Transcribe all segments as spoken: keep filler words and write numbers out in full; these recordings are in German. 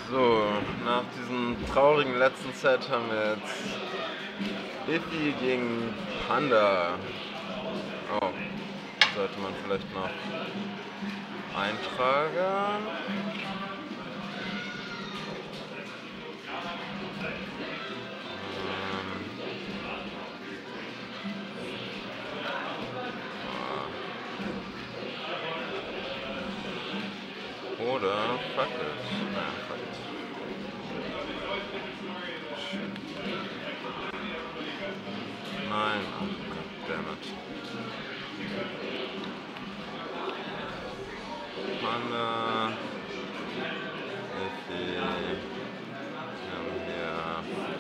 So, nach diesem traurigen letzten Set haben wir jetzt Iffy gegen Panda. Oh, sollte man vielleicht noch eintragen. Oder fuck it. Nein, fuck it. Nein, oh goddammit. Panda. Iffy. Wir haben hier.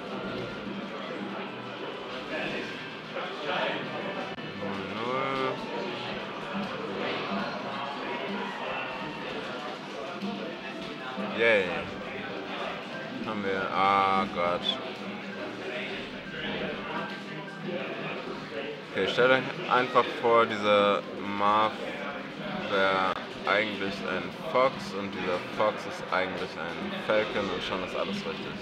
null. Yay. Haben wir. Ah Gott. Okay, stellt euch einfach vor, dieser Marv wäre eigentlich ein Fox und dieser Fox ist eigentlich ein Falcon und schon ist alles richtig.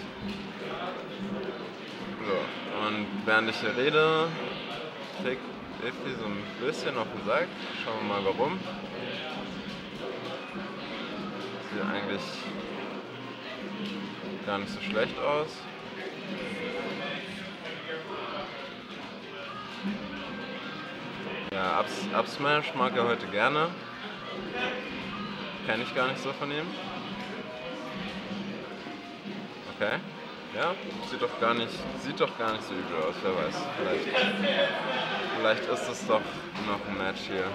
So, und während ich hier rede, kriegt Iffy so ein bisschen auf den Sack. Schauen wir mal warum. Sieht eigentlich gar nicht so schlecht aus. Ja, Up, Up Smash mag er heute gerne. Kenne ich gar nicht so von ihm. Okay. Ja, sieht doch gar nicht, sieht doch gar nicht so übel aus, wer weiß. Vielleicht, vielleicht ist es doch noch ein Match hier.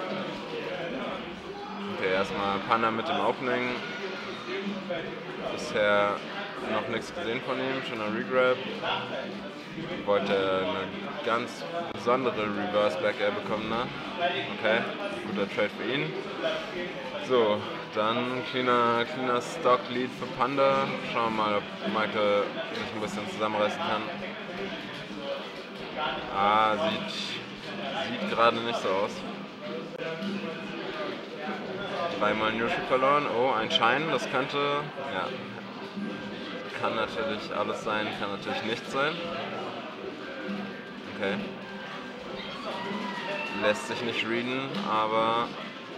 Okay, erstmal Panda mit dem Opening. Bisher noch nichts gesehen von ihm, schon ein Regrab. Wollte eine ganz besondere Reverse Back Air bekommen, ne? Okay, guter Trade für ihn. So, dann cleaner, cleaner Stock Lead für Panda. Schauen wir mal, ob Michael sich ein bisschen zusammenreißen kann. Ah, sieht, sieht gerade nicht so aus. Dreimal Neutral verloren. Oh, ein Schein, das könnte, ja, kann natürlich alles sein, kann natürlich nichts sein. Okay. Lässt sich nicht readen, aber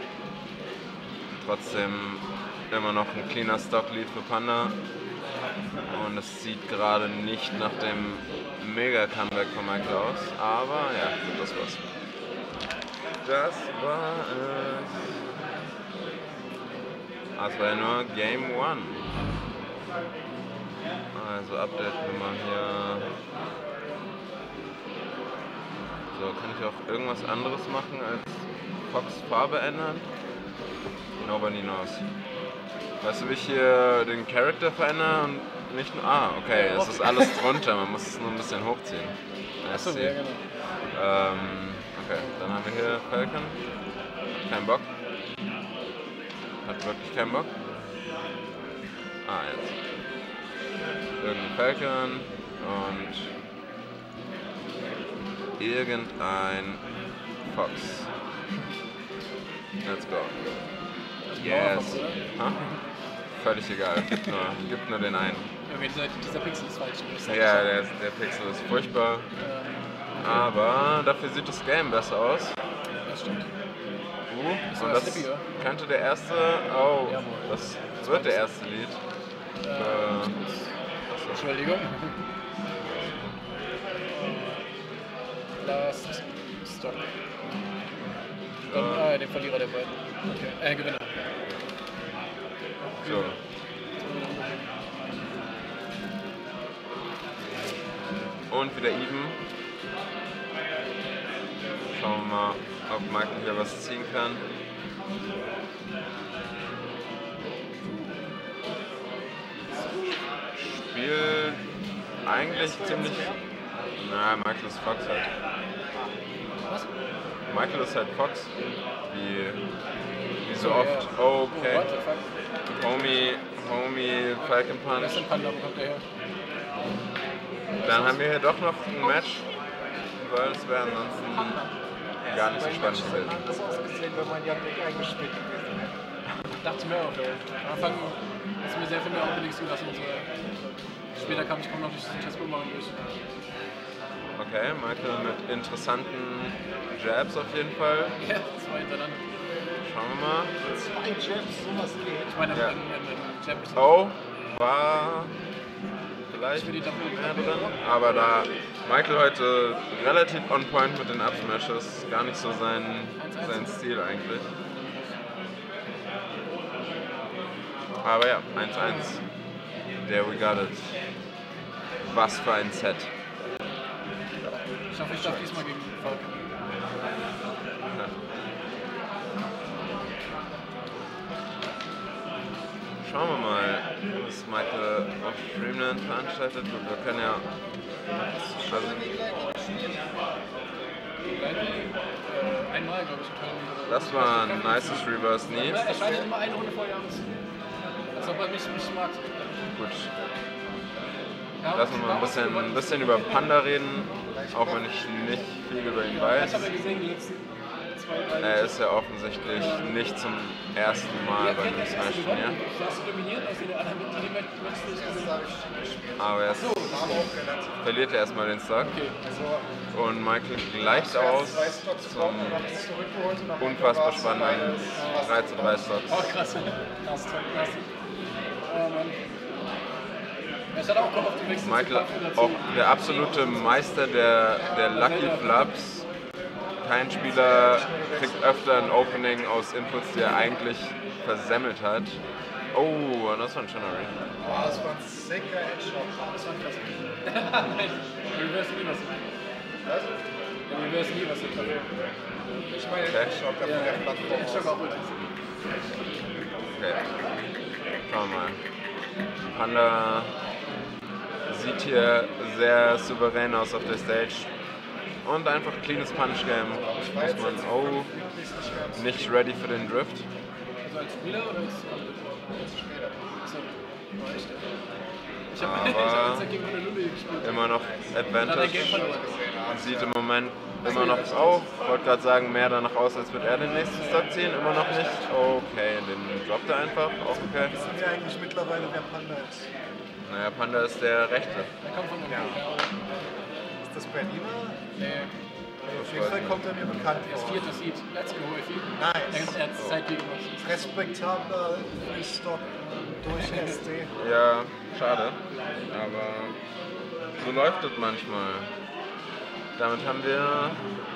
trotzdem immer noch ein cleaner Stock-Lead für Panda. Und es sieht gerade nicht nach dem Mega-Comeback von Michael aus, aber ja, das war's. Das war es. Ah, es war ja nur Game One. Also Update Nummer hier. So, kann ich auch irgendwas anderes machen als Fox Farbe ändern? Nobody knows. Weißt du, wie ich hier den Charakter verändere und nicht nur. Ah, okay, es ist alles drunter, man muss es nur ein bisschen hochziehen. Achso, ja, genau. Ähm, okay, dann haben wir hier Falcon. Hat keinen Bock. Hat wirklich keinen Bock. Ah, jetzt. Irgendein Falcon und irgendein Fox. Let's go. Yes. Huh? Völlig egal, gibt nur, gibt nur den einen. Okay, dieser, dieser Pixel ist falsch. Ja, der, der Pixel ist furchtbar. Aber dafür sieht das Game besser aus. Das stimmt. Uh, und das könnte der erste. Oh, das wird der erste Lied. Äh, Entschuldigung. Last Stop. Dann, ah, den Verlierer der beiden. Okay. Äh, Gewinner. So. Und wieder even. Schauen wir mal, ob Michael hier was ziehen kann. Spiel eigentlich ziemlich. Na, Michael ist Fox halt. Was? Michael ist halt Fox. Wie, wie so oft. Oh, okay. What the fuck? Homie, Homie, Falcon Punch. Das ist ein Panda, wo kommt der her? Dann haben wir hier doch noch ein Match, weil es wäre ansonsten gar nicht so spannend gewesen. Das ausgesehen, wenn man ja nicht eingespielt gewesen wäre. dachte mir auch. Am Anfang hast du mir sehr viel mehr Openings zugelassen und so. Später kam ich kaum noch durch den Chessboard machen durch. Okay, Michael mit interessanten Jabs auf jeden Fall. Ja, zwei hintereinander. Schauen wir mal. Zwei Jabs, sowas geht. Ich meine, Ja. ein, ein, ein Jab ist Oh, war vielleicht mehr drin, aber da Michael heute relativ on point mit den Up-Smashes, gar nicht so sein, sein Stil eigentlich. Aber ja, eins eins. There we got it. Was für ein Set. Ich hoffe, ich darf diesmal gegen Falk. Ja. Schauen wir mal, was Michael auf Dreamland veranstaltet. Gut, wir können ja. Also, Äh, einmal, glaube ich. das war ein nices Reverse Knee. Er scheidet immer eine Runde vorher aus. Als ob er mich, mich mag. Gut. Ja, Lass uns mal ein bisschen, ein bisschen über Panda reden, auch wenn ich nicht viel über ihn Ich weiß. habe ja gesehen, die letzten zwei, drei. Er ist ja offensichtlich nicht zum ersten Mal bei einem Smash-Turnier. Du hast dominiert, aus den anderen Matches nicht gesehen. Aber er verliert er erstmal den Stock. Und Michael gleicht aus zum unfassbar spannenden drei zu drei Stocks. Oh, krass. Krass, krass. Oh, Mann. Es hat auch gehofft, du wechselst Michael, auch der absolute Meister der, der Lucky Flaps. Kein Spieler kriegt öfter ein Opening aus Inputs, die er eigentlich versemmelt hat. Oh, das war ein schöner Ring. Oh, das war ein sicker Headshot. Das war krass. Nein, Reverse nie was. Was? Der Reverse nie was. Ich meine, der Headshot, der von der Plattform Ich schock aus. auch gut. Okay. Schauen wir mal. Panda sieht hier sehr souverän aus auf der Stage. Und einfach cleanes Punch-Game. Muss man, oh, nicht ready für den Drift. Also als Spieler oder als Spieler? Ich habe Aber hab gegen Honolulu gespielt. immer noch Da hat er Advantage. Game verloren. Sieht im Moment immer noch auf. Wollte gerade sagen, mehr danach aus, als würde er den nächsten Stock ziehen. Immer noch nicht. Okay, den droppt er einfach. Auch okay. Wissen wir eigentlich mittlerweile, wer Panda ist? Naja, Panda ist der Rechte. Der kommt von Honolulu. Ist das Berliner? Nee, Auf jeden Fall kommt er mir bekannt das vor. vierte Seed. Let's go, Effie. Nice. Er hat es Zeit gemacht. Respektabler Freestock durch S D. Ja, schade. Aber so läuft es manchmal. Damit haben wir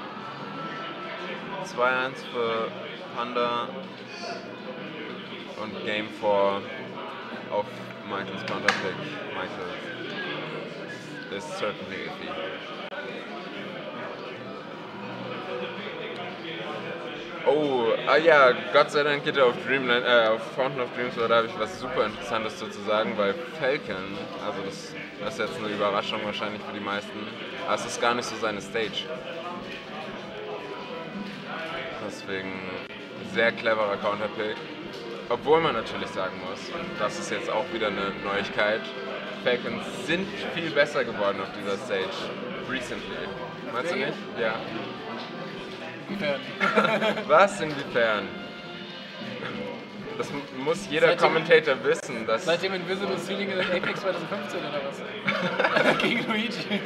zwei eins für Panda und Game vier auf Michaels Counterpick. Michael is certainly iffy. Oh, ah ja, Gott sei Dank geht er auf Dreamland, äh, auf Fountain of Dreams, da habe ich was super Interessantes dazu sagen, weil Falcon, also das, das ist jetzt eine Überraschung wahrscheinlich für die meisten, aber es ist gar nicht so seine Stage. Deswegen sehr cleverer Counterpick. Obwohl man natürlich sagen muss, das ist jetzt auch wieder eine Neuigkeit, Falcons sind viel besser geworden auf dieser Stage, recently. Meinst du nicht? Ja. Inwiefern? Was? Inwiefern? Das m- muss jeder Seitdem- Commentator wissen, dass... Seitdem Invisible Ceiling in Apex zwanzig fünfzehn oder was? Gegen Luigi.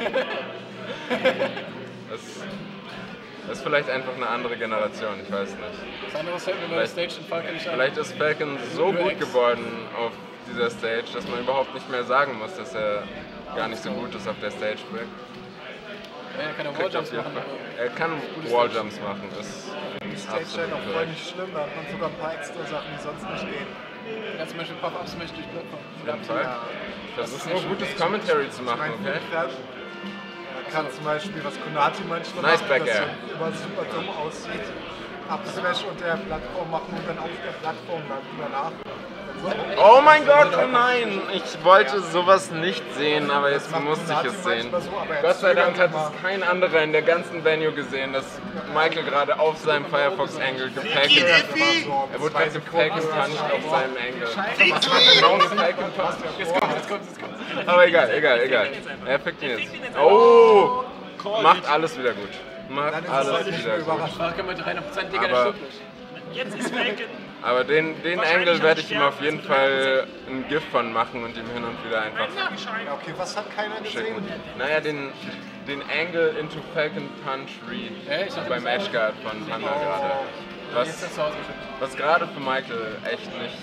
Das, das ist vielleicht einfach eine andere Generation, ich weiß nicht. Das andere fällt mir bei der Stage in Falcon nicht ein. Vielleicht ist Falcon so Nur gut Ex. geworden auf dieser Stage, dass man überhaupt nicht mehr sagen muss, dass er gar nicht so gut ist auf der Stage. Ja, er kann ja Kriegt auf Walljumps jeden machen. Fall- Er kann Walljumps machen, das Die ist Stage absolut halt auch voll korrekt. nicht schlimm, da hat man sogar ein paar extra Sachen, die sonst nicht gehen. Ja, zum Beispiel Pop-Up Smash durch Plattform. Auf jeden Fall. Ja. Das ist nur gutes Commentary zu Ich machen, meine, okay? da kann zum Beispiel, was Konati manchmal Nice macht, back das air. so immer super dumm aussieht, Up-Smash unter der Plattform machen und dann auf der Plattform landen danach. Oh mein Gott, oh nein! Ich wollte sowas nicht sehen, aber jetzt macht musste ich Konati es sehen. manchmal so, aber er Gott sei Dank hat zögert immer. es kein anderer in der ganzen Venue gesehen, dass Michael gerade auf seinem Firefox-Angle gepackt Ja, ist. das war so Er wurde zwei gerade Sekunden gepackt oder puncht so. auf seinem Angle. Genau gepackt und puncht. Jetzt kommt, jetzt kommt, jetzt kommt. Aber egal, egal, egal. Er fickt ihn jetzt. Oh! Macht alles wieder gut. Macht Dann ist es alles halt nicht wieder mehr gut. überraschend. Falcon mit drei Prozent, Digga, der Aber- stirbt nicht. Jetzt ist Falcon Aber den, den Angle werde ich ihm auf jeden Fall ein GIF von machen und ihm hin und wieder einfach Ja, okay, was hat keiner schicken. gesehen? Naja, den, den Angle into Falcon Punch Read Ja, ich dachte, beim das Edge Guard von Thunder gerade. Ja, jetzt ist er Was, zu Hause bestimmt. was gerade für Michael echt nicht...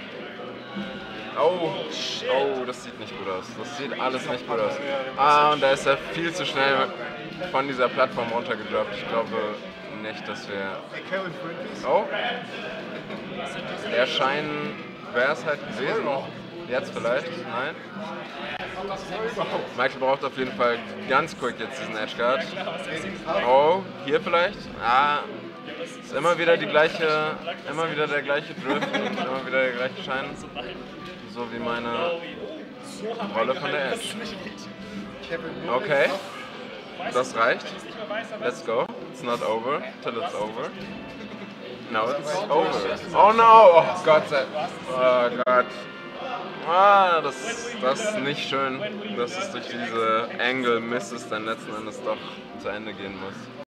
Oh, oh, das sieht nicht gut aus. Das sieht alles nicht gut aus. Ah, und da ist er viel zu schnell von dieser Plattform runtergedroppt. Ich glaube nicht, dass wir... Hey, Karen Brinkley. Oh, der Schein wäre es halt gewesen. Jetzt vielleicht? Nein? Michael braucht auf jeden Fall ganz quick jetzt diesen Edge Guard. Oh, hier vielleicht? Ah, ist immer wieder die gleiche, immer wieder der gleiche Drift und immer wieder der gleiche Schein. So wie meine Rolle von der Edge. Okay, das reicht. Let's go. It's not over till it's over. No, it's over. Oh no! Oh Gott sei Oh Gott. Ah, das, das ist nicht schön, dass es durch diese Angle Misses dann letzten Endes doch zu Ende gehen muss.